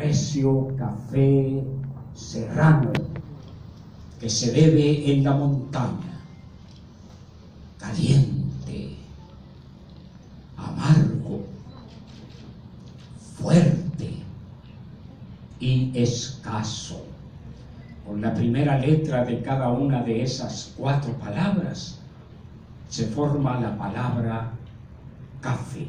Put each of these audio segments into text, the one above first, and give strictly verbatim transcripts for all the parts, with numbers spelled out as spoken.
recio café serrano que se bebe en la montaña, caliente, amargo, fuerte y escaso. Con la primera letra de cada una de esas cuatro palabras se forma la palabra café.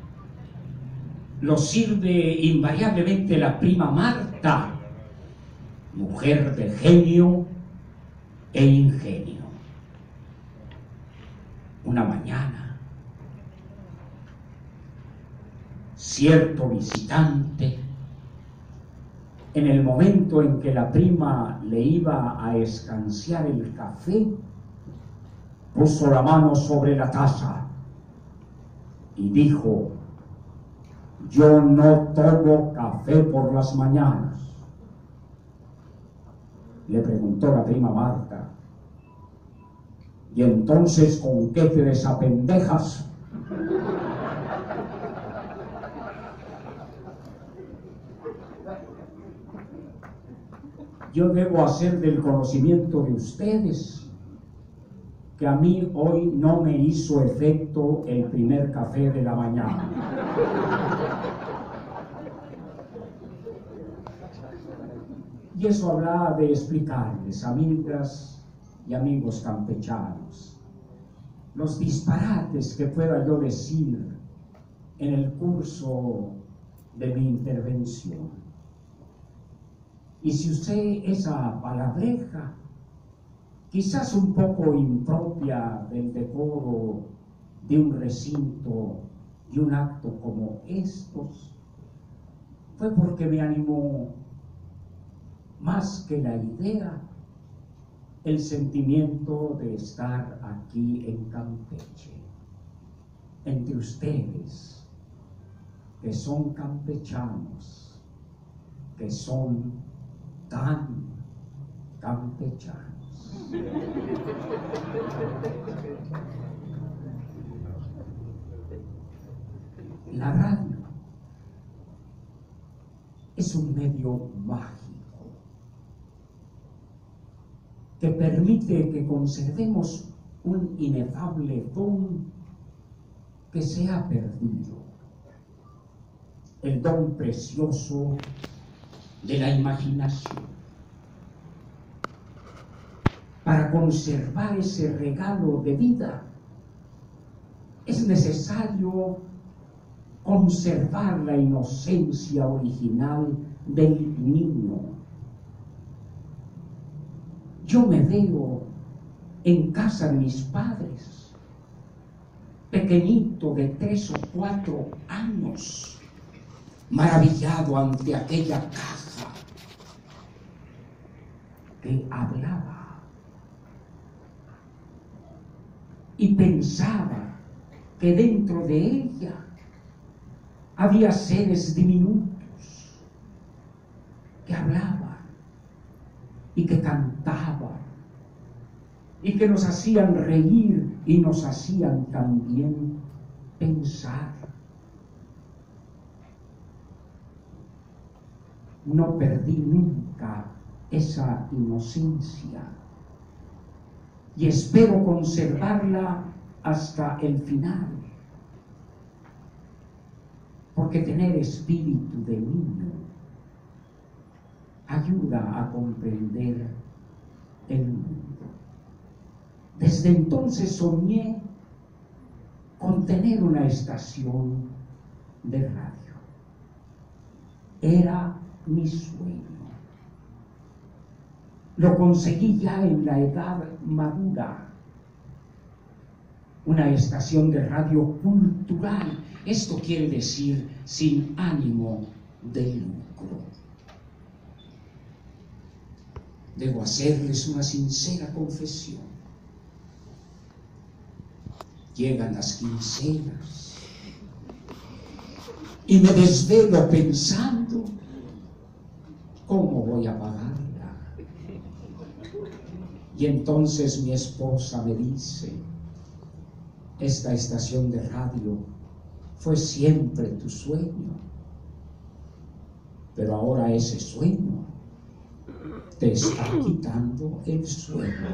Lo sirve invariablemente la prima Marta, mujer de genio e ingenio. Una mañana, cierto visitante, en el momento en que la prima le iba a escanciar el café, puso la mano sobre la taza y dijo: yo no tomo café por las mañanas. Le preguntó la prima Marta: ¿y entonces con qué te desapendejas? Yo debo hacer del conocimiento de ustedes que a mí hoy no me hizo efecto el primer café de la mañana. Y eso habrá de explicarles, amigas y amigos campechanos, los disparates que pueda yo decir en el curso de mi intervención. Y si usted esa palabreja, quizás un poco impropia del decoro de un recinto y un acto como estos, fue porque me animó más que la idea, el sentimiento de estar aquí en Campeche, entre ustedes, que son campechanos, que son tan campechanos. La radio es un medio mágico que permite que conservemos un inefable don que se ha perdido, el don precioso de la imaginación. Para conservar ese regalo de vida es necesario conservar la inocencia original del niño. Yo me veo en casa de mis padres, pequeñito de tres o cuatro años, maravillado ante aquella caja que hablaba y pensaba que dentro de ella había seres diminutos que hablaban y que cantaban y que nos hacían reír y nos hacían también pensar. No perdí nunca esa inocencia y espero conservarla hasta el final, porque tener espíritu de niño ayuda a comprender el mundo. Desde entonces soñé con tener una estación de radio. Era mi sueño. Lo conseguí ya en la edad madura. Una estación de radio cultural. Esto quiere decir sin ánimo de lucro. Debo hacerles una sincera confesión. Llegan las quincenas y me desvelo pensando cómo voy a pagarla. Y entonces mi esposa me dice: esta estación de radio fue siempre tu sueño. pero ahora ese sueño te está quitando el sueño.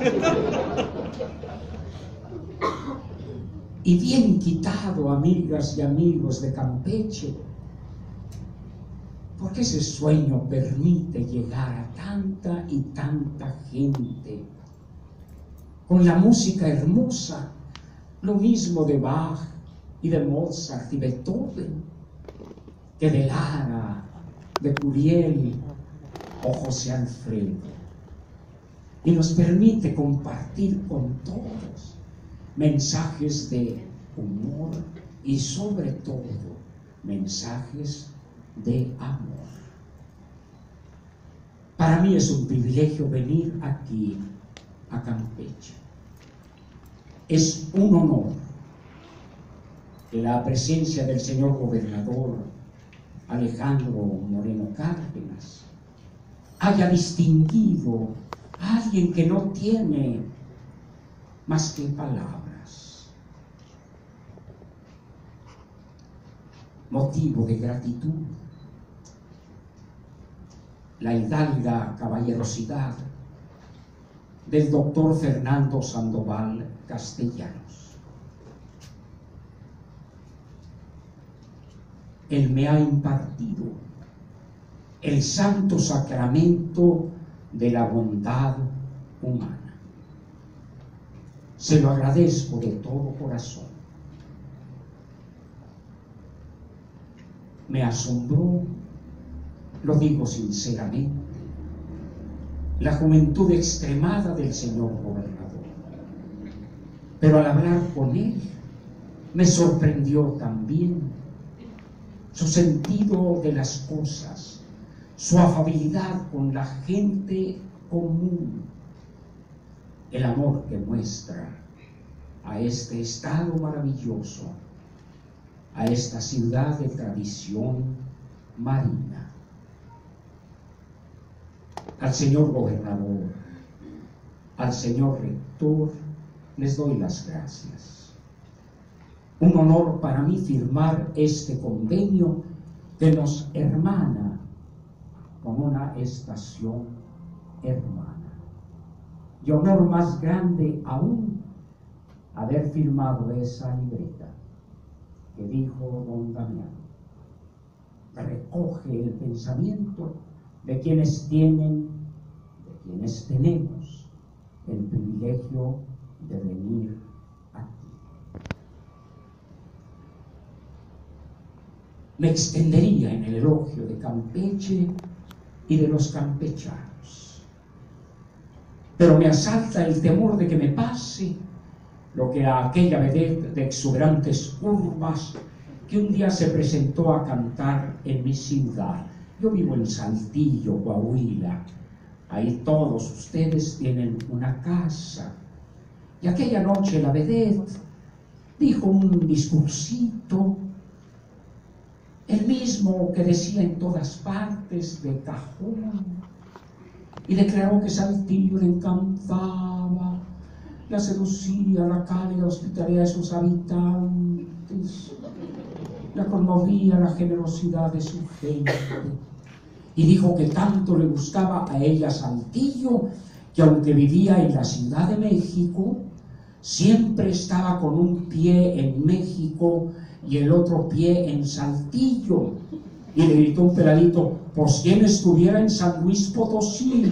Y bien quitado, amigas y amigos de Campeche, porque ese sueño permite llegar a tanta y tanta gente con la música hermosa, lo mismo de Bach y de Mozart y Beethoven, que de Lara, de Curiel o José Alfredo, y nos permite compartir con todos mensajes de humor y sobre todo mensajes de amor. Para mí es un privilegio venir aquí a Campeche. Es un honor que la presencia del señor gobernador Alejandro Moreno Cárdenas haya distinguido a alguien que no tiene más que palabras. Motivo de gratitud, la hidalga caballerosidad del doctor Fernando Sandoval Castellanos. Él me ha impartido el santo sacramento de la bondad humana. Se lo agradezco de todo corazón. Me asombró, lo digo sinceramente, la juventud extremada del señor gobernador. Pero al hablar con él, me sorprendió también su sentido de las cosas, su afabilidad con la gente común, el amor que muestra a este estado maravilloso, a esta ciudad de tradición marina. Al señor gobernador, al señor rector, les doy las gracias. Un honor para mí firmar este convenio que nos hermana con una estación hermana. Y honor más grande aún haber firmado esa libreta que dijo don Damián. Recoge el pensamiento de quienes tienen, de quienes tenemos el privilegio de venir aquí. Me extendería en el elogio de Campeche y de los campechanos, pero me asalta el temor de que me pase lo que a aquella vedette de exuberantes curvas que un día se presentó a cantar en mi ciudad. Yo vivo en Saltillo, Coahuila. Ahí todos ustedes tienen una casa. Y aquella noche la vedette dijo un discursito, el mismo que decía en todas partes de cajón, y declaró que Saltillo le encantaba, la seducía, la cálida hospitalidad de sus habitantes, la conmovía la generosidad de su gente, y dijo que tanto le gustaba a ella Saltillo, que aunque vivía en la Ciudad de México, siempre estaba con un pie en México y el otro pie en Saltillo. Y le gritó un peladito, pues quien estuviera en San Luis Potosí.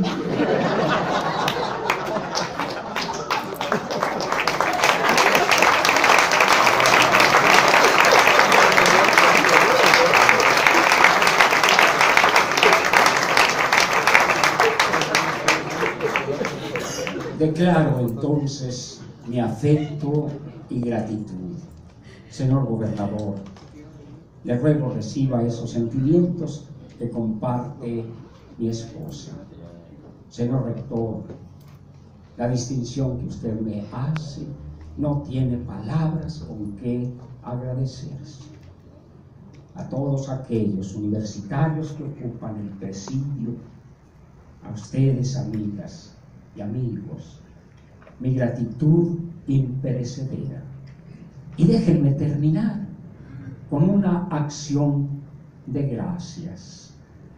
Declaro entonces mi afecto y gratitud. Señor gobernador, le ruego reciba esos sentimientos que comparte mi esposa. Señor rector, la distinción que usted me hace no tiene palabras con que agradecerse. A todos aquellos universitarios que ocupan el presidio, a ustedes, amigas y amigos, mi gratitud imperecedera. Y déjenme terminar con una acción de gracias.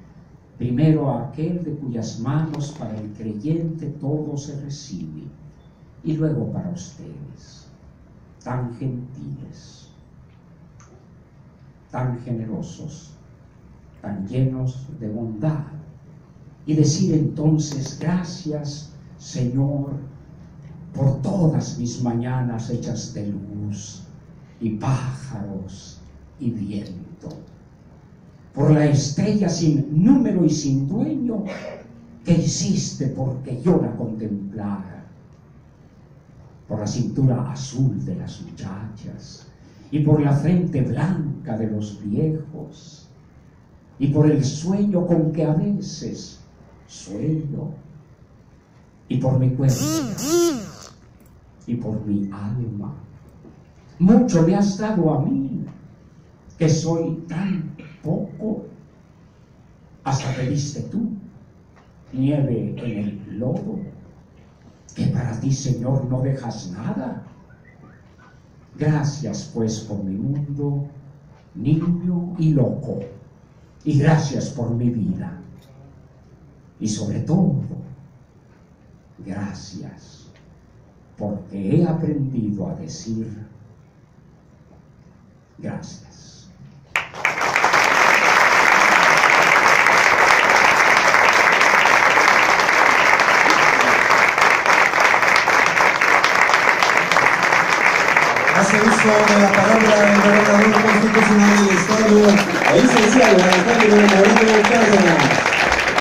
primero a aquel de cuyas manos para el creyente todo se recibe, y luego para ustedes, tan gentiles, tan generosos, tan llenos de bondad, y decir entonces: gracias, Señor, por todas mis mañanas hechas de luz y pájaros y viento, por la estrella sin número y sin dueño que hiciste porque yo la contemplara, por la cintura azul de las muchachas y por la frente blanca de los viejos y por el sueño con que a veces sueño, y por mi cuerpo y por mi alma. Mucho me has dado a mí, que soy tan poco. Hasta pediste tú nieve en el lodo, que para ti, Señor, no dejas nada. Gracias pues por mi mundo niño y loco, y gracias por mi vida, y sobre todo gracias porque he aprendido a decir gracias. Hace uso de la palabra el gobernador constitucional del Estado, el licenciado Alejandro Moreno Cárdenas.